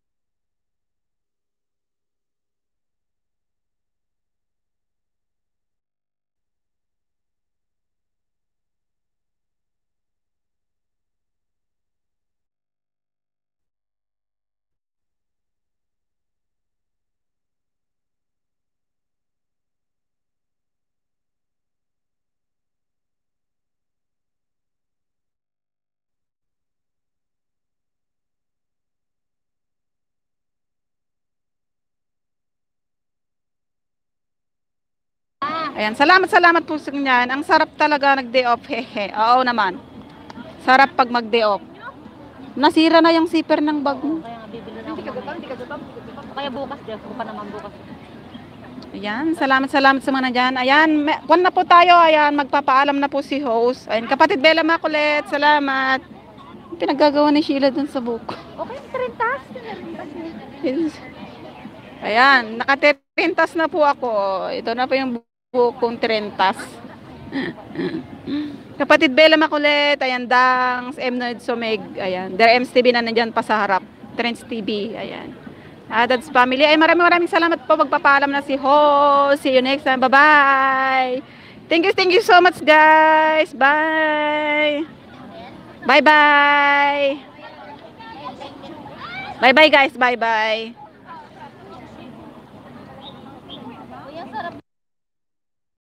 Ayan, salamat, salamat po sa inyan. Ang sarap talaga nag-day off. Hehe. Oo naman. Sarap pag mag-day off. Nasira na yung zipper ng bag mo. Kaya nga bibili na ako. Hindi ka gutom. Kaya bukas, Jeff. Kung pa naman bukas. Ayan, salamat, salamat sa mga nandyan. Ayan, kwan na po tayo. Ayan, magpapaalam na po si host. Ayan, kapatid Bella Makulit, salamat. Pinaggagawa ni Sheila dun sa buko. Okay, 30. Ayan, nakatirintas na po ako. Ito na po yung bukong 30. Kapatid Bella Makulit, ayan, Dangs, Noid Someg, ayan, Der Ems TV na nandyan pa sa harap. Trends TV, ayan. Dad's Family, ay maraming salamat po. Magpapaalam na si Ho. See you next time. Bye-bye. Thank you so much, guys. Bye. Bye-bye. Bye-bye, guys. Bye-bye.